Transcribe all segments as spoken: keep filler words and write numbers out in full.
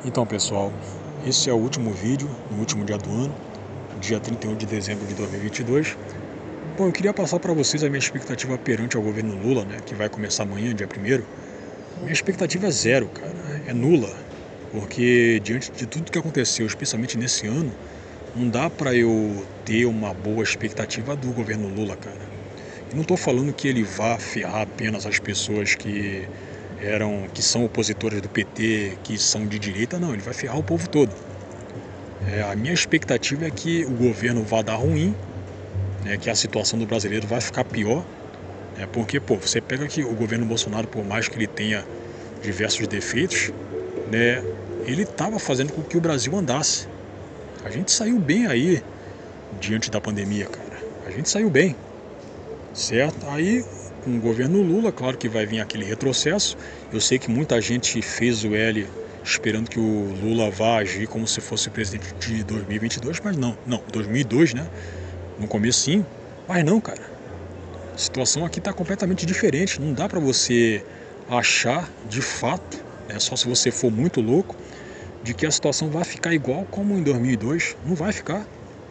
Então, pessoal, esse é o último vídeo, no último dia do ano, dia trinta e um de dezembro de dois mil e vinte e dois. Bom, eu queria passar para vocês a minha expectativa perante ao governo Lula, né, que vai começar amanhã, dia primeiro. Minha expectativa é zero, cara, é nula, porque diante de tudo que aconteceu, especialmente nesse ano, não dá para eu ter uma boa expectativa do governo Lula, cara. Eu não estou falando que ele vá ferrar apenas as pessoas que eram, que são opositores do P T, que são de direita, não, ele vai ferrar o povo todo. É, a minha expectativa é que o governo vá dar ruim, né, que a situação do brasileiro vai ficar pior, né, porque, pô, você pega que o governo Bolsonaro, por mais que ele tenha diversos defeitos, né, ele estava fazendo com que o Brasil andasse. A gente saiu bem aí diante da pandemia, cara. A gente saiu bem, certo? Aí, com o governo Lula, claro que vai vir aquele retrocesso. Eu sei que muita gente fez o L esperando que o Lula vá agir como se fosse presidente de dois mil e vinte e dois, mas não, não, dois mil e dois, né? No começo sim, mas não, cara. A situação aqui está completamente diferente. Não dá para você achar de fato, né, só se você for muito louco, de que a situação vai ficar igual como em dois mil e dois. Não vai ficar.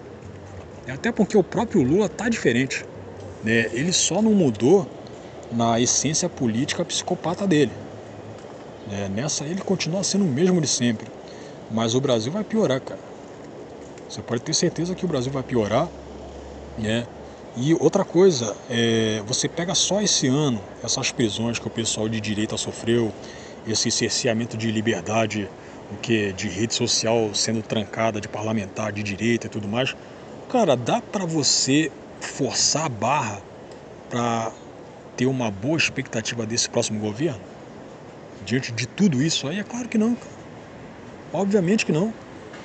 Até porque o próprio Lula está diferente, né? Ele só não mudou na essência política psicopata dele. É, nessa ele continua sendo o mesmo de sempre. Mas o Brasil vai piorar, cara. Você pode ter certeza que o Brasil vai piorar, né? E outra coisa, é, você pega só esse ano, essas prisões que o pessoal de direita sofreu, esse cerceamento de liberdade, o que de rede social sendo trancada, de parlamentar, de direita e tudo mais. Cara, dá pra você forçar a barra pra ter uma boa expectativa desse próximo governo? Diante de tudo isso aí, é claro que não, cara. Obviamente que não.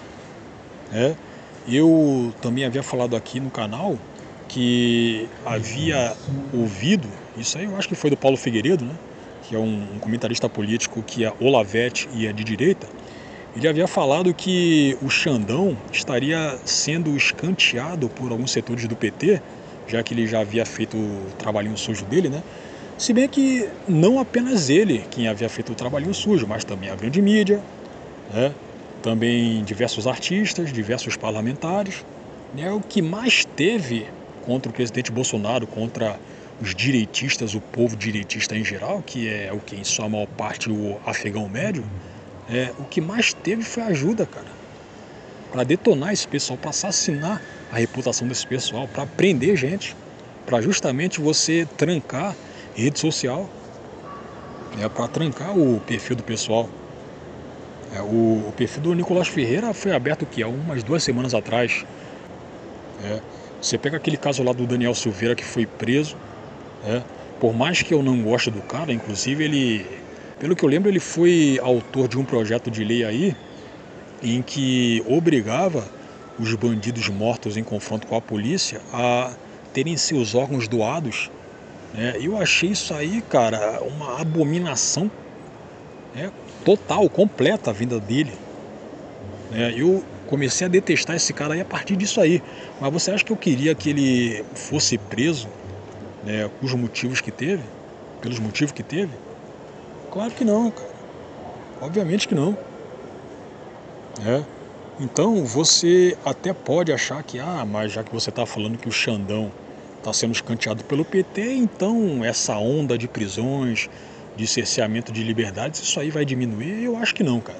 É. Eu também havia falado aqui no canal que havia ouvido, isso aí eu acho que foi do Paulo Figueiredo, né? Que é um, um comentarista político que é olavete e é de direita. Ele havia falado que o Xandão estaria sendo escanteado por alguns setores do P T, já que ele já havia feito o trabalhinho sujo dele, né? Se bem que não apenas ele quem havia feito o trabalhinho sujo, mas também a grande mídia, né? Também diversos artistas, diversos parlamentares, né? O que mais teve contra o presidente Bolsonaro, contra os direitistas, o povo direitista em geral, que é o que em sua maior parte o afegão médio, é, o que mais teve foi ajuda, cara, para detonar esse pessoal, para assassinar a reputação desse pessoal, para prender gente, para justamente você trancar rede social, é, para trancar o perfil do pessoal. É, o, o perfil do Nicolás Ferreira foi aberto o que? Há umas duas semanas atrás. É, você pega aquele caso lá do Daniel Silveira que foi preso. É, por mais que eu não goste do cara, inclusive ele, pelo que eu lembro, ele foi autor de um projeto de lei aí em que obrigava os bandidos mortos em confronto com a polícia a terem seus órgãos doados. Né? Eu achei isso aí, cara, uma abominação, né, total, completa a vinda dele. Né? Eu comecei a detestar esse cara aí a partir disso aí. Mas você acha que eu queria que ele fosse preso, né, os motivos que teve? Pelos motivos que teve? Claro que não, cara. Obviamente que não. É. Então você até pode achar que, ah, mas já que você está falando que o Xandão está sendo escanteado pelo P T, então essa onda de prisões, de cerceamento de liberdades, isso aí vai diminuir? Eu acho que não, cara.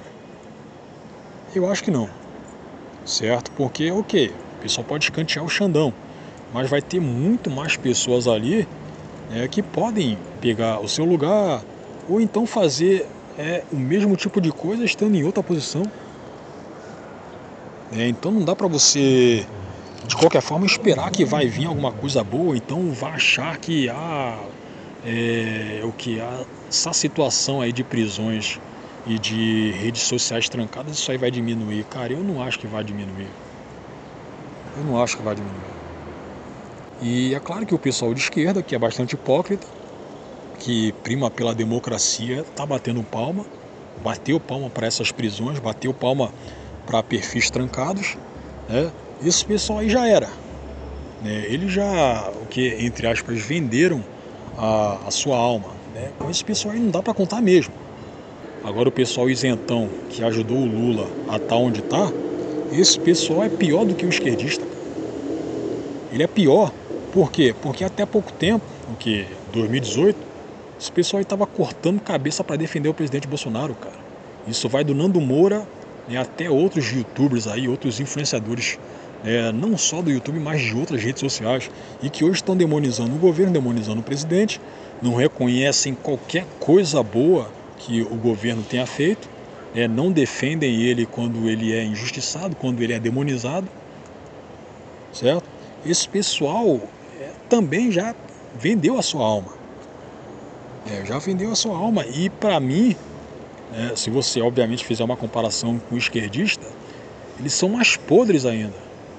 Eu acho que não, certo? Porque, ok, o pessoal pode escantear o Xandão, mas vai ter muito mais pessoas ali, né, que podem pegar o seu lugar, ou então fazer é, o mesmo tipo de coisa estando em outra posição. É, então não dá para você, de qualquer forma, esperar que vai vir alguma coisa boa, então vai achar que ah, é, o que ah, essa situação aí de prisões e de redes sociais trancadas, isso aí vai diminuir. Cara, eu não acho que vai diminuir. Eu não acho que vai diminuir. E é claro que o pessoal de esquerda, que é bastante hipócrita, que prima pela democracia, tá batendo palma, bateu palma para essas prisões, bateu palma para perfis trancados, né? Esse pessoal aí já era, né? Eles já, o que entre aspas, venderam a, a sua alma, né? Com esse pessoal aí não dá para contar mesmo. Agora o pessoal isentão que ajudou o Lula a estar onde está, esse pessoal é pior do que o esquerdista. Ele é pior. Por quê? Porque até pouco tempo, o que? dois mil e dezoito, esse pessoal estava cortando cabeça para defender o presidente Bolsonaro, cara. Isso vai do Nando Moura, né, até outros youtubers aí, outros influenciadores, né, não só do YouTube, mas de outras redes sociais, e que hoje estão demonizando o governo, demonizando o presidente, não reconhecem qualquer coisa boa que o governo tenha feito, né, não defendem ele quando ele é injustiçado, quando ele é demonizado, certo? Esse pessoal é, também já vendeu a sua alma. É, já vendeu a sua alma. E para mim, é, se você obviamente fizer uma comparação com o esquerdista, eles são mais podres ainda.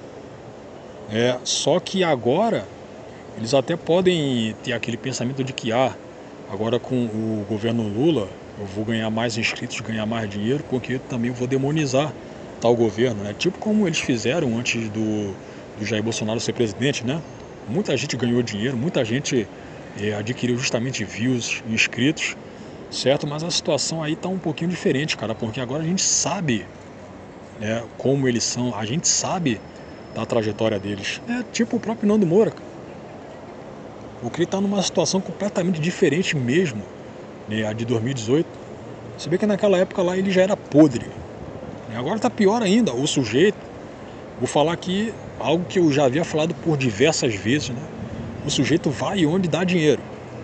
É, só que agora eles até podem ter aquele pensamento de que ah, agora com o governo Lula eu vou ganhar mais inscritos, ganhar mais dinheiro, porque eu também vou demonizar tal governo, né? Tipo como eles fizeram antes do, do Jair Bolsonaro ser presidente, né? Muita gente ganhou dinheiro, muita gente é, adquiriu justamente views, inscritos, certo? Mas a situação aí tá um pouquinho diferente, cara, porque agora a gente sabe, né, como eles são, a gente sabe da trajetória deles. É tipo o próprio Nando Moura, cara. Porque ele tá numa situação completamente diferente mesmo, né, a de dois mil e dezoito. Você vê que naquela época lá ele já era podre, né? Agora tá pior ainda, o sujeito, vou falar aqui algo que eu já havia falado por diversas vezes, né? O sujeito vai onde dá dinheiro.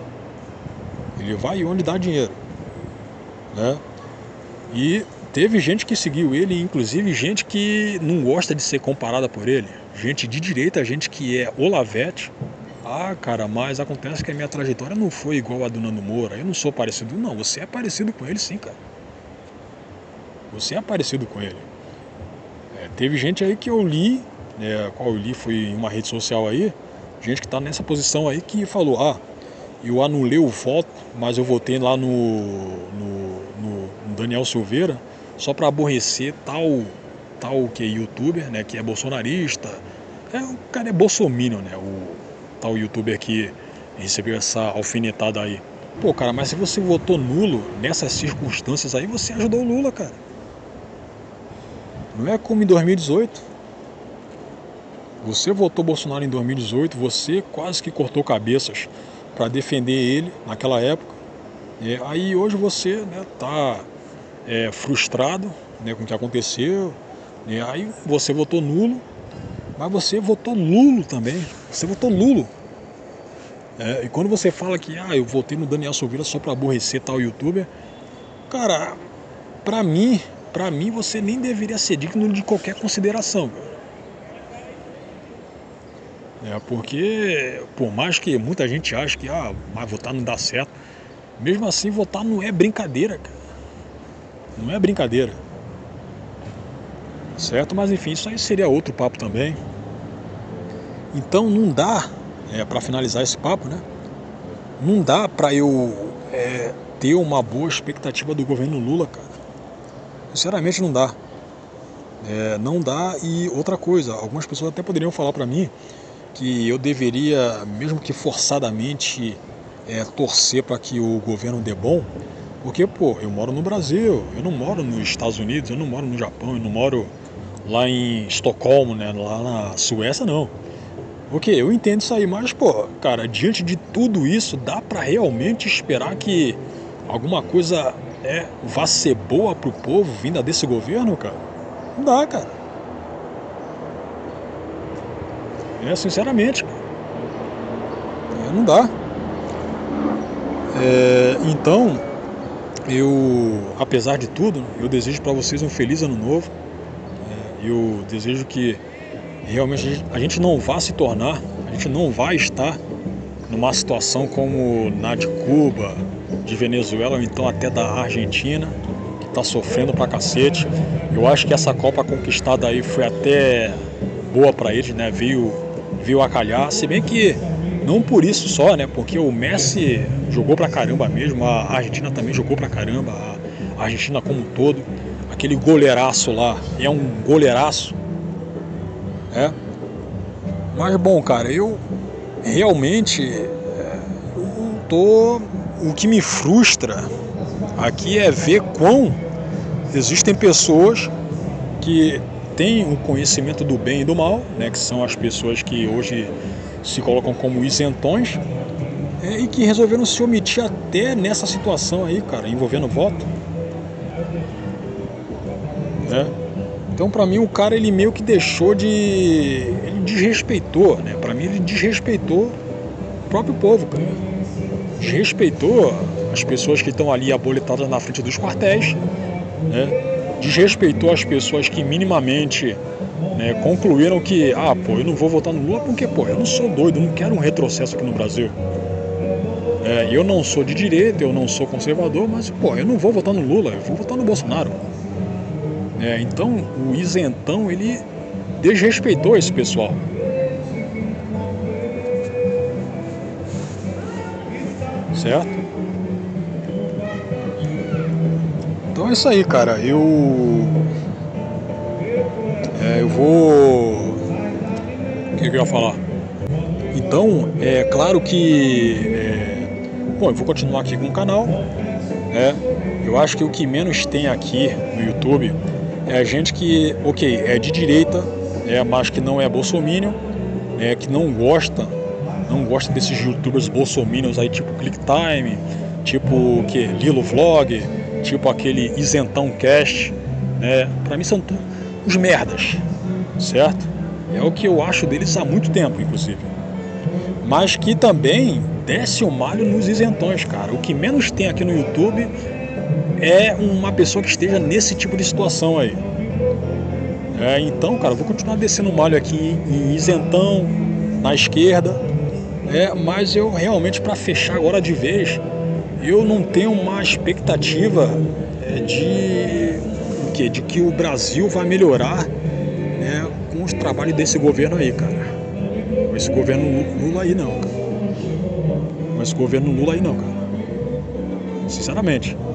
Ele vai onde dá dinheiro, né? E teve gente que seguiu ele, inclusive gente que não gosta de ser comparada por ele. Gente de direita, gente que é Olavete. Ah, cara, mas acontece que a minha trajetória não foi igual a do Nando Moura. Eu não sou parecido. Não, você é parecido com ele sim, cara. Você é parecido com ele. É, teve gente aí que eu li, né, qual eu li foi em uma rede social aí, gente que tá nessa posição aí que falou, ah, eu anulei o voto, mas eu votei lá no, no, no, no Daniel Silveira só para aborrecer tal, tal que é youtuber, né, que é bolsonarista. É, o cara é bolsominion, né, o tal youtuber que recebeu essa alfinetada aí. Pô, cara, mas se você votou nulo nessas circunstâncias aí, você ajudou o Lula, cara. Não é como em dois mil e dezoito. Você votou Bolsonaro em dois mil e dezoito, você quase que cortou cabeças para defender ele naquela época. É, aí hoje você está, né, é, frustrado, né, com o que aconteceu. É, aí você votou nulo, mas você votou Lulo também. Você votou Lulo. É, e quando você fala que ah, eu votei no Daniel Silveira só para aborrecer tal youtuber, cara, pra mim, pra mim você nem deveria ser digno de qualquer consideração. É, porque por mais que muita gente ache que ah, mas votar não dá certo, mesmo assim votar não é brincadeira, cara. Não é brincadeira. Certo? Mas enfim, isso aí seria outro papo também. Então não dá, é, para finalizar esse papo, né? Não dá pra eu é, ter uma boa expectativa do governo Lula, cara. Sinceramente não dá. É, não dá. E outra coisa, algumas pessoas até poderiam falar pra mim que eu deveria, mesmo que forçadamente, é, torcer para que o governo dê bom, porque, pô, eu moro no Brasil, eu não moro nos Estados Unidos, eu não moro no Japão, eu não moro lá em Estocolmo, né, lá na Suécia, não. Ok, eu entendo isso aí, mas, pô, cara, diante de tudo isso, dá para realmente esperar que alguma coisa é, vá ser boa pro povo vinda desse governo, cara? Não dá, cara. É, sinceramente, cara. É, não dá. É, então, eu, apesar de tudo, eu desejo para vocês um feliz ano novo. É, eu desejo que realmente a gente, a gente não vá se tornar, a gente não vai estar numa situação como na de Cuba, de Venezuela ou então até da Argentina, que está sofrendo pra cacete. Eu acho que essa Copa conquistada aí foi até boa para eles, né? Veio, veio a calhar, se bem que não por isso só, né? Porque o Messi jogou pra caramba mesmo, a Argentina também jogou pra caramba, a Argentina como um todo. Aquele goleiraço lá, é um goleiraço, é. Mas bom, cara, eu realmente é, eu tô, o que me frustra Aqui é ver quão existem pessoas que têm o conhecimento do bem e do mal, né, que são as pessoas que hoje se colocam como isentões, é, e que resolveram se omitir até nessa situação aí, cara, envolvendo voto. Né? Então, pra mim, o cara, ele meio que deixou de... ele desrespeitou, né? Pra mim, ele desrespeitou o próprio povo, cara. Desrespeitou as pessoas que estão ali aboletadas na frente dos quartéis, né? Desrespeitou as pessoas que minimamente, né, concluíram que, ah, pô, eu não vou votar no Lula porque, pô, eu não sou doido, eu não quero um retrocesso aqui no Brasil. É, eu não sou de direita, eu não sou conservador, mas, pô, eu não vou votar no Lula, eu vou votar no Bolsonaro. É, então, o isentão, ele desrespeitou esse pessoal. Certo? Então é isso aí, cara. Eu... É, eu vou... O que eu ia falar? Então, é claro que... É... Bom, eu vou continuar aqui com o canal. É, eu acho que o que menos tem aqui no YouTube é a gente que, ok, é de direita, é, mas que não é bolsominion, é, que não gosta, não gosta desses youtubers bolsominions aí, tipo ClickTime, tipo que Lilo Vlog, tipo aquele Isentão Cast, né? Pra mim são tudo os merdas, certo? É o que eu acho deles há muito tempo, inclusive. Mas que também desce o malho nos isentões, cara. O que menos tem aqui no YouTube é uma pessoa que esteja nesse tipo de situação aí. É, então, cara, eu vou continuar descendo o malho aqui em isentão, na esquerda. É, mas eu realmente, para fechar agora de vez, eu não tenho uma expectativa de, o quê? De que o Brasil vai melhorar, né, com os trabalhos desse governo aí, cara. Com esse governo Lula aí não, cara. Com esse governo Lula aí não, cara. Sinceramente.